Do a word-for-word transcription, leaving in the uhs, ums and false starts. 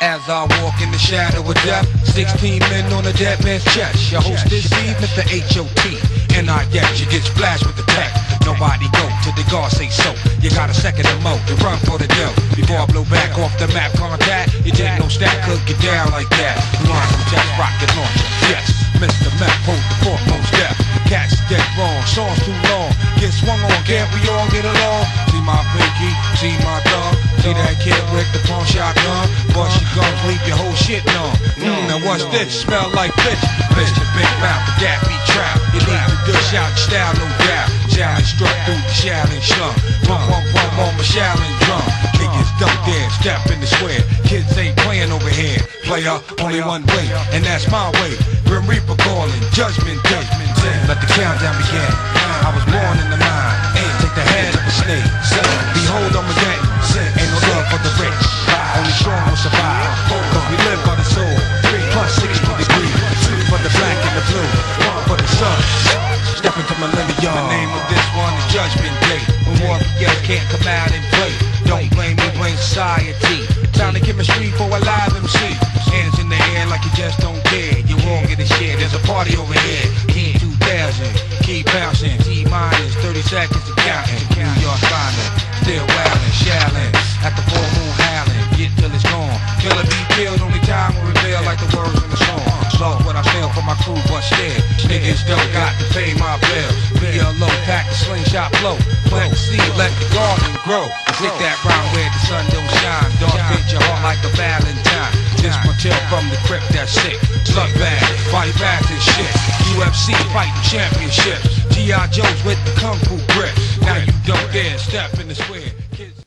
As I walk in the shadow of death, sixteen men on a dead man's chest. Your host this evening, the H O T N I S. You get splashed with the tech. Nobody go till the guard say so. You got a second to mo to run for the dough. Before I blow back off the map contact, you didn't know stack could get down like that. Line from just rocket launcher. Yes, Mister Meth hold the foremost step. Cats dead wrong, songs too long. Get swung on, can't we all get along? See my pinky, see my thumb. See that kid with the pawn shotgun? Bust your guns, leave your whole shit numb. Mm, now what's this? Smell like fish. Mister Big Mouth, the gap be trap. You need to dish out your style, no doubt. Challenge struck through the challenge slum. Pump, pump, pump on my challenge drum. Niggas don't dare step in the square. Kids ain't playing over here. Player, only one way, and that's my way. Grim Reaper calling, judgment day. Let the countdown begin. I was born in the mind. Take the head of a snake. Behold, I'm a gang. Ain't no love for the rich. Only strong will survive. Cause we live by the soul. Plus sixty degrees. For the black and the blue. One for the sun. Step into millennium. The name of this one is Judgment Day. When warriors can't come out and play. Don't blame me, blame society. Time to chemistry for a live M C. Hands in the air like you just don't care. You won't get a share. There's a party over here. Key two thousand. Keep bouncing. T minus thirty seconds to counting. New York finest. Still wildin', shallin'. At the full moon howling. Get till it's gone. Killer be killed. Only time will reveal like the words in the song. Lost what I feel for my crew, but still niggas don't got to pay my bills. Be a low pack the slingshot flow. Plant the seed, let the garden grow. Stick that round where the sun don't shine. Dark fit your heart like a Valentine. This my tale from the crypt that's sick. Slug bag, body bags and shit. U F C fighting championships. G I Joes with the kung fu grip. Now you don't dare step in the square. Kids